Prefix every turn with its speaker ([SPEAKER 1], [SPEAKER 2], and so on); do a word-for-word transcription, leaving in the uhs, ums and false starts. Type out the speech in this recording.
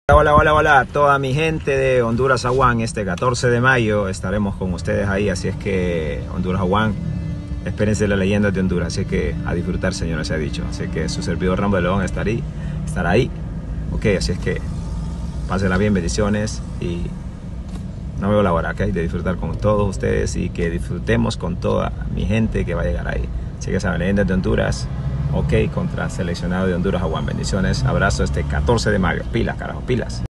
[SPEAKER 1] Hola, hola, hola, toda mi gente de Honduras Aguán. Este catorce de mayo estaremos con ustedes ahí, así es que Honduras Aguán, espérense las leyendas de Honduras, así que a disfrutar, señores, se ha dicho. Así que su servidor Rambo de León estará ahí, estará ahí. Ok, así es que pásenla bien, bendiciones, y no veo la hora, ok, de disfrutar con todos ustedes y que disfrutemos con toda mi gente que va a llegar ahí. Así que saben, leyendas de Honduras, ok, contra seleccionado de Honduras Aguán. Bendiciones, abrazo este catorce de mayo. Pilas, carajo, pilas.